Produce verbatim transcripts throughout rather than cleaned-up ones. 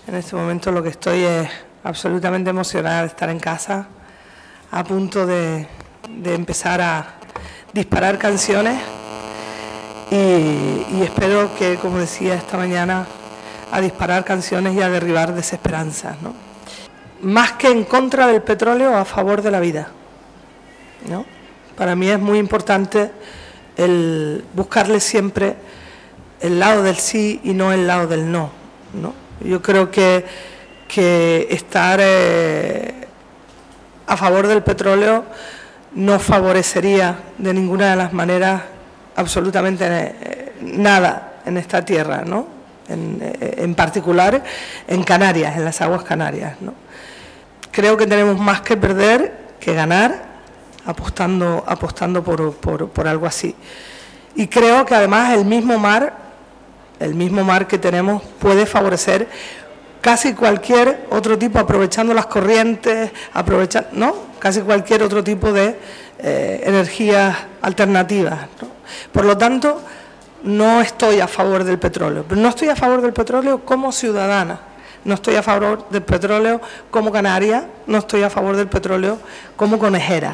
En este momento lo que estoy es absolutamente emocionada de estar en casa, a punto de, de empezar a disparar canciones y, y espero que, como decía esta mañana, a disparar canciones y a derribar desesperanzas, ¿no? Más que en contra del petróleo, a favor de la vida, ¿no? Para mí es muy importante el buscarle siempre el lado del sí y no el lado del no, ¿no? Yo creo que, que estar eh, a favor del petróleo no favorecería de ninguna de las maneras absolutamente eh, nada en esta tierra, ¿no? En, eh, en particular en Canarias, en las aguas canarias, ¿no? Creo que tenemos más que perder que ganar apostando, apostando por, por, por algo así. Y creo que además el mismo mar, el mismo mar que tenemos puede favorecer casi cualquier otro tipo, aprovechando las corrientes, aprovechando, ¿no? Casi cualquier otro tipo de eh, energías alternativas, ¿no? Por lo tanto, no estoy a favor del petróleo, pero no estoy a favor del petróleo como ciudadana, no estoy a favor del petróleo como canaria, no estoy a favor del petróleo como conejera.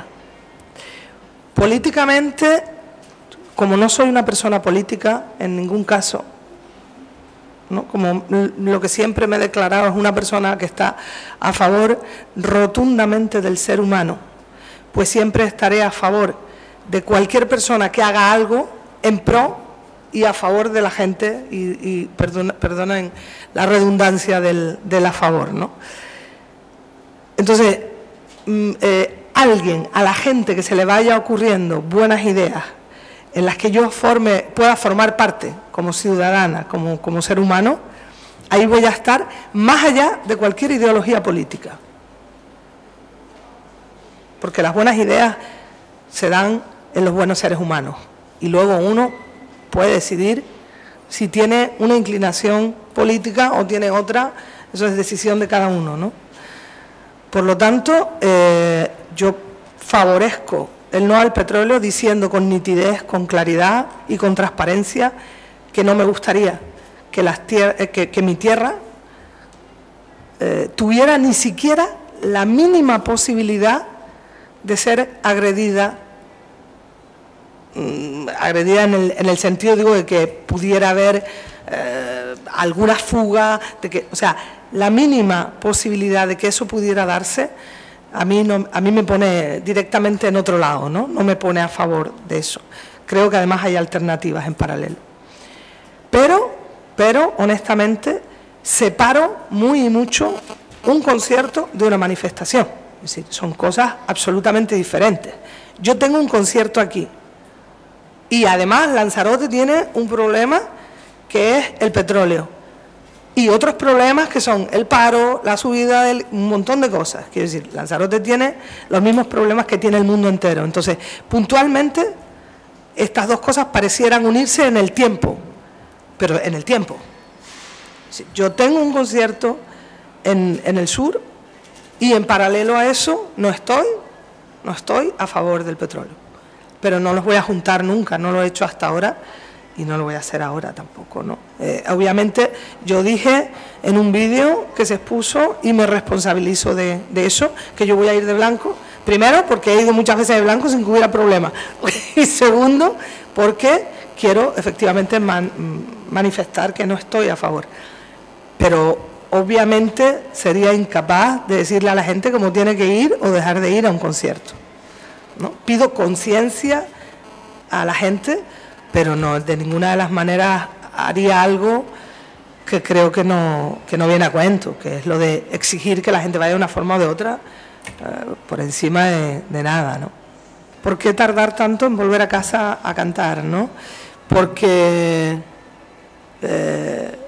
Políticamente, como no soy una persona política, en ningún caso, ¿no? Como lo que siempre me he declarado es una persona que está a favor rotundamente del ser humano, pues siempre estaré a favor de cualquier persona que haga algo en pro y a favor de la gente, y, y perdona, perdonen la redundancia del, del a favor, ¿no? Entonces, eh, alguien, a la gente que se le vaya ocurriendo buenas ideas en las que yo forme, pueda formar parte como ciudadana, como, como ser humano, ahí voy a estar más allá de cualquier ideología política. Porque las buenas ideas se dan en los buenos seres humanos y luego uno puede decidir si tiene una inclinación política o tiene otra, eso es decisión de cada uno, ¿no? Por lo tanto, eh, yo favorezco el no al petróleo diciendo con nitidez, con claridad y con transparencia que no me gustaría que, las tier que, que mi tierra eh, tuviera ni siquiera la mínima posibilidad de ser agredida, mmm, agredida en el, en el sentido, digo, de que pudiera haber eh, alguna fuga, de que, o sea, la mínima posibilidad de que eso pudiera darse, A mí, no, a mí me pone directamente en otro lado, ¿no? No me pone a favor de eso. Creo que además hay alternativas en paralelo. Pero, pero honestamente, separo muy y mucho un concierto de una manifestación. Es decir, son cosas absolutamente diferentes. Yo tengo un concierto aquí y además Lanzarote tiene un problema que es el petróleo. Y otros problemas que son el paro, la subida, del, un montón de cosas. Quiero decir, Lanzarote tiene los mismos problemas que tiene el mundo entero. Entonces, puntualmente, estas dos cosas parecieran unirse en el tiempo, pero en el tiempo. Yo tengo un concierto en, en el sur y en paralelo a eso no estoy, no estoy a favor del petróleo. Pero no los voy a juntar nunca, no lo he hecho hasta ahora. Y no lo voy a hacer ahora tampoco, ¿no? Eh, obviamente yo dije en un vídeo que se expuso y me responsabilizo de, de eso, que yo voy a ir de blanco, primero porque he ido muchas veces de blanco sin que hubiera problema, y segundo porque quiero efectivamente man, manifestar que no estoy a favor, pero obviamente sería incapaz de decirle a la gente cómo tiene que ir o dejar de ir a un concierto, ¿no? Pido conciencia a la gente, pero no, de ninguna de las maneras haría algo que creo que no, que no viene a cuento, que es lo de exigir que la gente vaya de una forma o de otra eh, por encima de, de nada, ¿no? ¿Por qué tardar tanto en volver a casa a cantar, no? Porque eh,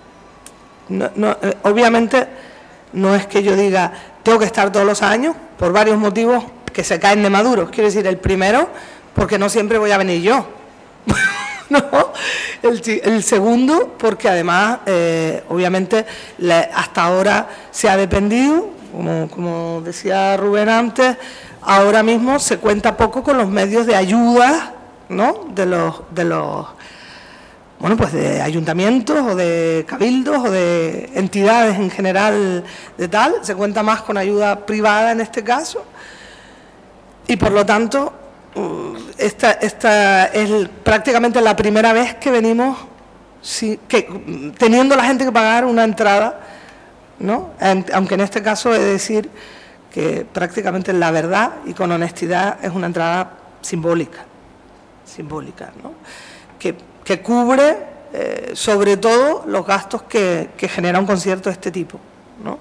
no, no, eh, obviamente no es que yo diga tengo que estar todos los años por varios motivos que se caen de maduros. Quiero decir, el primero, porque no siempre voy a venir yo. No, el, el segundo, porque además, eh, obviamente, le, hasta ahora se ha dependido, como, como decía Rubén antes, ahora mismo se cuenta poco con los medios de ayuda, ¿no? De los, de los bueno, pues de ayuntamientos o de cabildos o de entidades en general de tal, se cuenta más con ayuda privada en este caso, y por lo tanto esta, esta es prácticamente la primera vez que venimos sí, que, teniendo la gente que pagar una entrada, ¿no? Aunque en este caso he de decir que prácticamente la verdad y con honestidad es una entrada simbólica, simbólica, ¿no? que, que cubre eh, sobre todo los gastos que, que genera un concierto de este tipo, ¿no?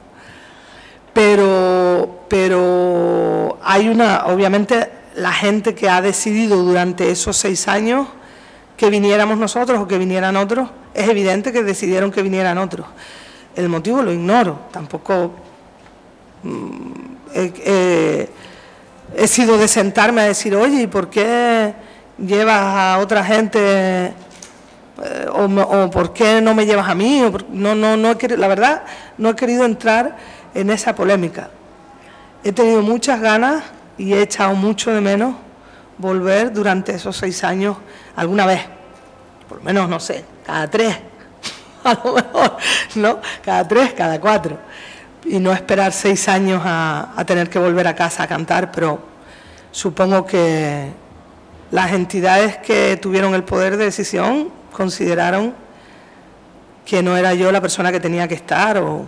Pero, pero hay una, obviamente, la gente que ha decidido durante esos seis años que viniéramos nosotros o que vinieran otros, es evidente que decidieron que vinieran otros. El motivo lo ignoro, tampoco mmm, he, he, he sido de sentarme a decir, oye, ¿y por qué llevas a otra gente eh, o, o por qué no me llevas a mí? O por, no, no, no he querido, la verdad, no he querido entrar en esa polémica. He tenido muchas ganas y he echado mucho de menos volver durante esos seis años alguna vez, por lo menos, no sé, cada tres, a lo mejor, ¿no? Cada tres, cada cuatro, y no esperar seis años a, a tener que volver a casa a cantar, pero supongo que las entidades que tuvieron el poder de decisión consideraron que no era yo la persona que tenía que estar o,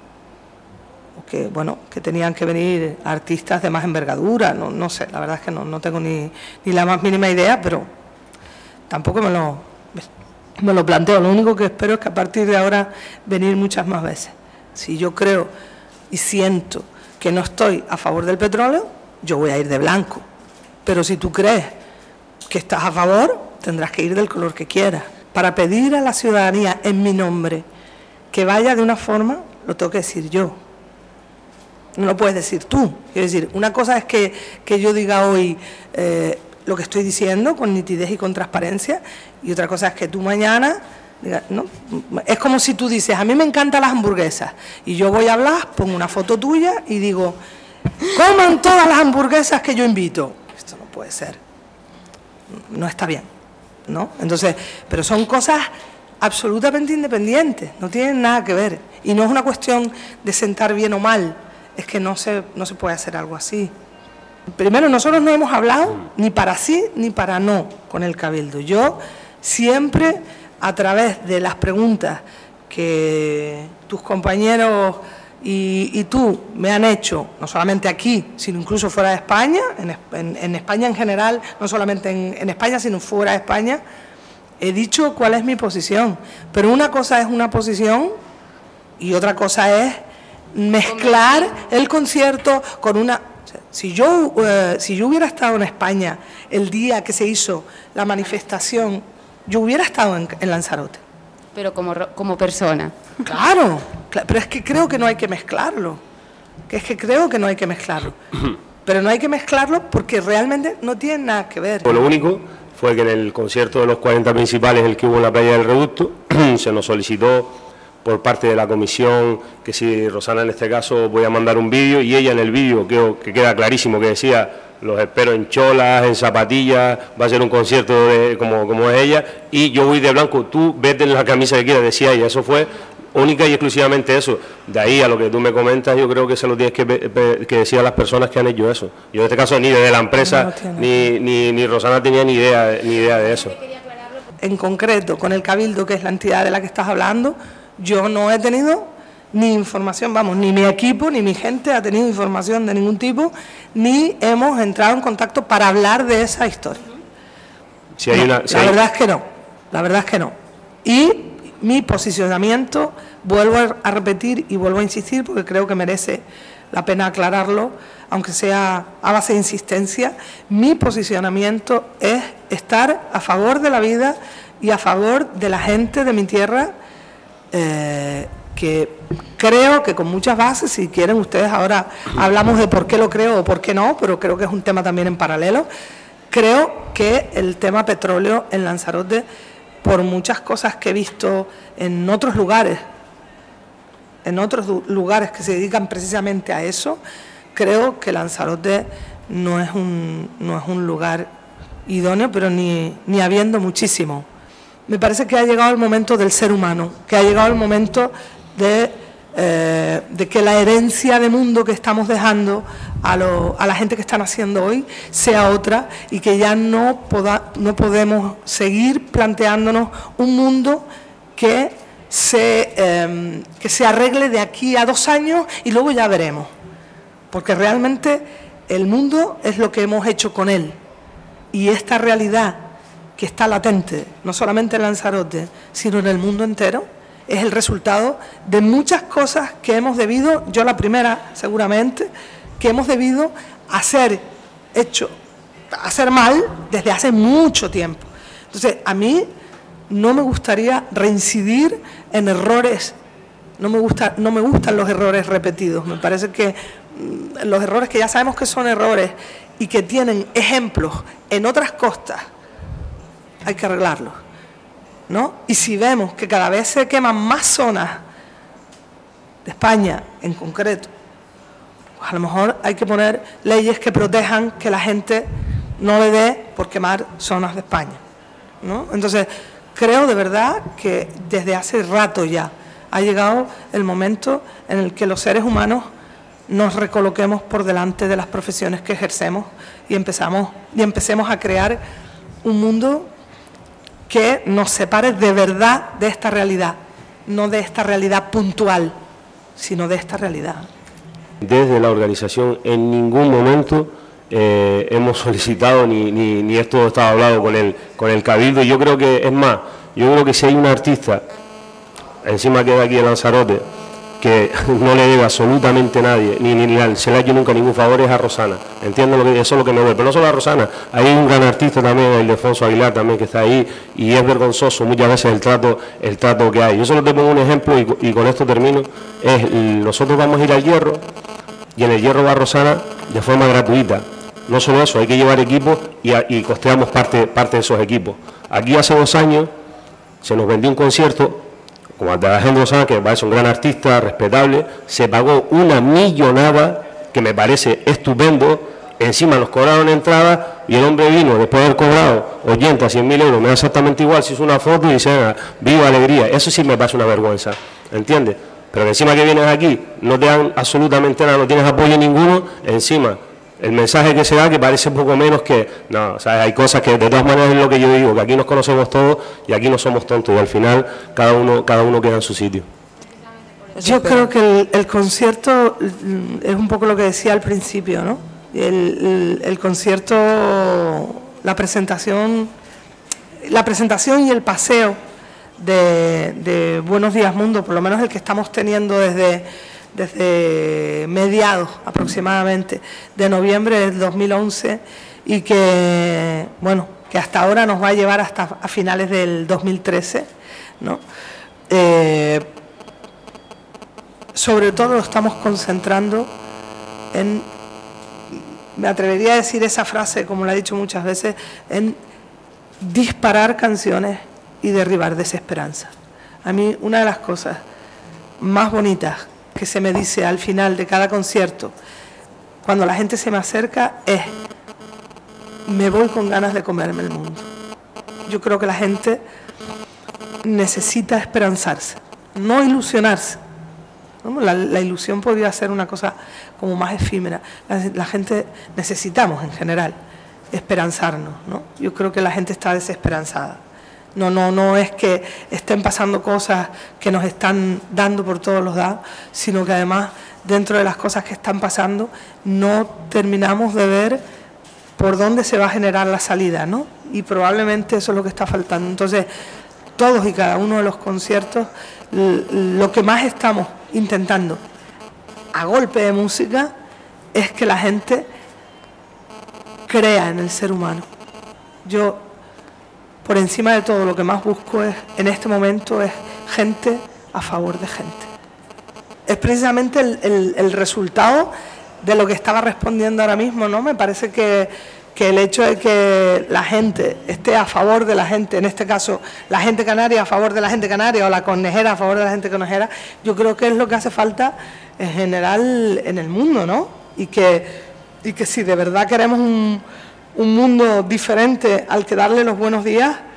o que, bueno, que tenían que venir artistas de más envergadura, no, no sé, la verdad es que no, no tengo ni, ni la más mínima idea, pero tampoco me lo, me lo planteo. Lo único que espero es que a partir de ahora venir muchas más veces. Si yo creo y siento que no estoy a favor del petróleo, yo voy a ir de blanco, pero si tú crees que estás a favor, tendrás que ir del color que quieras. Para pedir a la ciudadanía en mi nombre que vaya de una forma, lo tengo que decir yo. No lo puedes decir tú. Quiero decir, una cosa es que, que yo diga hoy eh, lo que estoy diciendo con nitidez y con transparencia, y otra cosa es que tú mañana digas, ¿no? Es como si tú dices, a mí me encantan las hamburguesas, y yo voy a hablar, pongo una foto tuya y digo, coman todas las hamburguesas que yo invito. Esto no puede ser. No está bien, ¿no? Entonces, pero son cosas absolutamente independientes, no tienen nada que ver, y no es una cuestión de sentar bien o mal, es que no se, no se puede hacer algo así. Primero, nosotros no hemos hablado ni para sí ni para no con el Cabildo. Yo siempre, a través de las preguntas que tus compañeros Y, y tú me han hecho, no solamente aquí, sino incluso fuera de España, en, en, en España en general, no solamente en, en España, sino fuera de España, he dicho cuál es mi posición. Pero una cosa es una posición y otra cosa es mezclar el concierto con una... O sea, si, yo, eh, si yo hubiera estado en España el día que se hizo la manifestación, yo hubiera estado en, en Lanzarote. Pero como, como persona. Claro, pero es que creo que no hay que mezclarlo. Que es que creo que no hay que mezclarlo. Pero no hay que mezclarlo porque realmente no tiene nada que ver. Lo único fue que en el concierto de los cuarenta principales, el que hubo en la playa del Reducto, se nos solicitó por parte de la comisión que si Rosana en este caso voy a mandar un vídeo, y ella en el vídeo que, que queda clarísimo que decía: los espero en cholas, en zapatillas, va a ser un concierto de, como, como es ella, y yo voy de blanco, tú vete en la camisa que quieras, decía ella. Eso fue única y exclusivamente eso. De ahí a lo que tú me comentas, yo creo que se lo tienes que, que decir a las personas que han hecho eso. Yo en este caso ni desde la empresa, no ni, ni, ni Rosana tenía ni idea, ni idea de eso. En concreto, con el Cabildo, que es la entidad de la que estás hablando, yo no he tenido ni información, vamos, ni mi equipo, ni mi gente ha tenido información de ningún tipo, ni hemos entrado en contacto para hablar de esa historia. Si hay no, una, si la hay... verdad es que no, la verdad es que no. Y mi posicionamiento, vuelvo a repetir y vuelvo a insistir, porque creo que merece la pena aclararlo, aunque sea a base de insistencia, mi posicionamiento es estar a favor de la vida y a favor de la gente de mi tierra, eh, que creo que con muchas bases, si quieren ustedes ahora hablamos de por qué lo creo o por qué no, pero creo que es un tema también en paralelo. Creo que el tema petróleo en Lanzarote, por muchas cosas que he visto en otros lugares, en otros lugares que se dedican precisamente a eso, creo que Lanzarote no es un, no es un lugar idóneo, pero ni, ni habiendo muchísimo me parece que ha llegado el momento del ser humano, que ha llegado el momento de, eh, de que la herencia de mundo que estamos dejando a, lo, a la gente que está naciendo hoy sea otra, y que ya no, poda, no podemos seguir planteándonos un mundo que se, eh, que se arregle de aquí a dos años y luego ya veremos, porque realmente el mundo es lo que hemos hecho con él, y esta realidad que está latente, no solamente en Lanzarote, sino en el mundo entero, es el resultado de muchas cosas que hemos debido, yo la primera seguramente, que hemos debido hacer, hecho, hacer mal desde hace mucho tiempo. Entonces, a mí no me gustaría reincidir en errores, no me gusta, no me gustan los errores repetidos, me parece que mmm, los errores que ya sabemos que son errores y que tienen ejemplos en otras costas, hay que arreglarlos, ¿no? Y si vemos que cada vez se queman más zonas de España en concreto, pues a lo mejor hay que poner leyes que protejan que la gente no le dé por quemar zonas de España, ¿no? Entonces, creo de verdad que desde hace rato ya ha llegado el momento en el que los seres humanos nos recoloquemos por delante de las profesiones que ejercemos y empezamos y empecemos a crear un mundo que nos separe de verdad de esta realidad, no de esta realidad puntual, sino de esta realidad. Desde la organización en ningún momento eh, hemos solicitado, ni, ni, ni esto estaba hablado con el, con el Cabildo, y yo creo que, es más, yo creo que si hay un artista, encima que de aquí de Lanzarote, que no le debe absolutamente a nadie, ni, ni, ni se le ha hecho nunca ningún favor, es a Rosana. Entiendo lo que eso es lo que me duele, pero no solo a Rosana, hay un gran artista también, el Ildefonso Aguilar también, que está ahí, y es vergonzoso muchas veces el trato, el trato que hay. Yo solo te pongo un ejemplo y, y con esto termino, es nosotros vamos a ir al Hierro, y en el Hierro va Rosana de forma gratuita. No solo eso, hay que llevar equipos y, y costeamos parte, parte de esos equipos. Aquí hace dos años se nos vendió un concierto, como de Alejandro Rosana, que me parece un gran artista, respetable, se pagó una millonada, que me parece estupendo, encima nos cobraron entrada, y el hombre vino, después de haber cobrado ochenta, cien mil euros, me da exactamente igual, se hizo una foto y dice, ah, viva alegría. Eso sí me parece una vergüenza, ¿entiendes? Pero que encima que vienes aquí, no te dan absolutamente nada, no tienes apoyo ninguno, encima el mensaje que se da, que parece poco menos que, no, o sea, hay cosas que de todas maneras es lo que yo digo, que aquí nos conocemos todos y aquí no somos tontos, y al final cada uno, cada uno queda en su sitio. Yo creo que el, el concierto es un poco lo que decía al principio, ¿no? El, el, el concierto, la presentación, la presentación y el paseo de, de Buenos Días Mundo, por lo menos el que estamos teniendo desde... desde mediados aproximadamente de noviembre del dos mil once, y que, bueno, que hasta ahora nos va a llevar hasta a finales del dos mil trece, ¿no? Eh, sobre todo lo estamos concentrando en, me atrevería a decir esa frase, como la he dicho muchas veces, en disparar canciones y derribar desesperanza. A mí una de las cosas más bonitas que se me dice al final de cada concierto, cuando la gente se me acerca, es: me voy con ganas de comerme el mundo. Yo creo que la gente necesita esperanzarse, no ilusionarse, ¿no? La, la ilusión podría ser una cosa como más efímera. La, la gente necesitamos en general esperanzarnos, ¿no? Yo creo que la gente está desesperanzada. No, no, no es que estén pasando cosas que nos están dando por todos los lados, sino que además dentro de las cosas que están pasando no terminamos de ver por dónde se va a generar la salida, ¿no? Y probablemente eso es lo que está faltando. Entonces, todos y cada uno de los conciertos, lo que más estamos intentando a golpe de música es que la gente crea en el ser humano. Yo, por encima de todo, lo que más busco es, en este momento, es gente a favor de gente. Es precisamente el, el, el resultado de lo que estaba respondiendo ahora mismo, ¿no? Me parece que, que el hecho de que la gente esté a favor de la gente, en este caso la gente canaria a favor de la gente canaria, o la conejera a favor de la gente conejera, yo creo que es lo que hace falta en general en el mundo, ¿no? Y que, y que si de verdad queremos un... un mundo diferente al que darle los buenos días,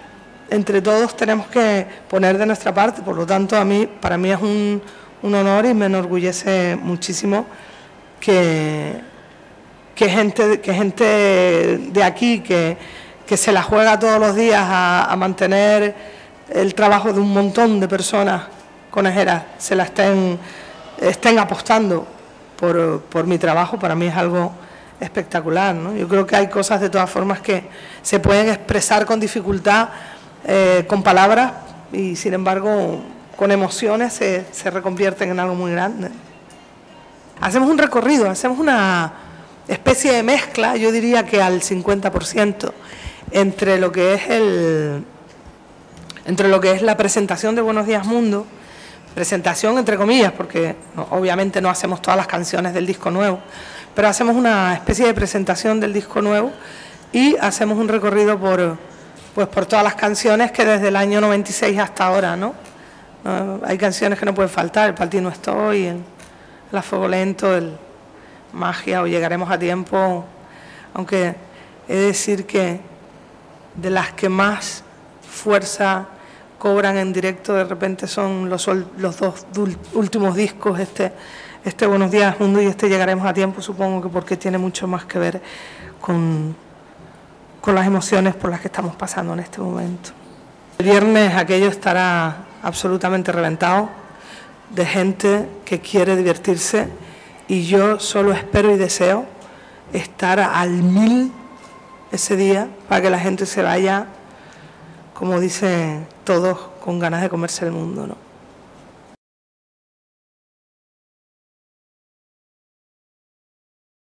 entre todos tenemos que poner de nuestra parte. Por lo tanto, a mí, para mí es un, un honor y me enorgullece muchísimo que, que, gente, que gente de aquí, que, que se la juega todos los días a, a mantener el trabajo de un montón de personas conejeras, se la estén, estén apostando por, por mi trabajo. Para mí es algo espectacular, ¿no? Yo creo que hay cosas de todas formas que se pueden expresar con dificultad, eh, con palabras, y sin embargo con emociones se, se reconvierten en algo muy grande. Hacemos un recorrido, hacemos una especie de mezcla, yo diría que al cincuenta por ciento, entre lo que es el entre lo que es la presentación de Buenos Días Mundo, presentación entre comillas, porque no, obviamente no hacemos todas las canciones del disco nuevo, pero hacemos una especie de presentación del disco nuevo y hacemos un recorrido por, pues, por todas las canciones que desde el año noventa y seis hasta ahora, ¿no? Uh, hay canciones que no pueden faltar, El Palti No Estoy, el, el A Fuego Lento, el Magia o Llegaremos a Tiempo, aunque he de decir que de las que más fuerza cobran en directo de repente son los, los dos últimos discos, este, este Buenos Días Mundo y este Llegaremos a Tiempo, supongo que porque tiene mucho más que ver con, con las emociones por las que estamos pasando en este momento. El viernes aquello estará absolutamente reventado de gente que quiere divertirse y yo solo espero y deseo estar al mil ese día para que la gente se vaya, como dicen todos, con ganas de comerse el mundo, ¿no?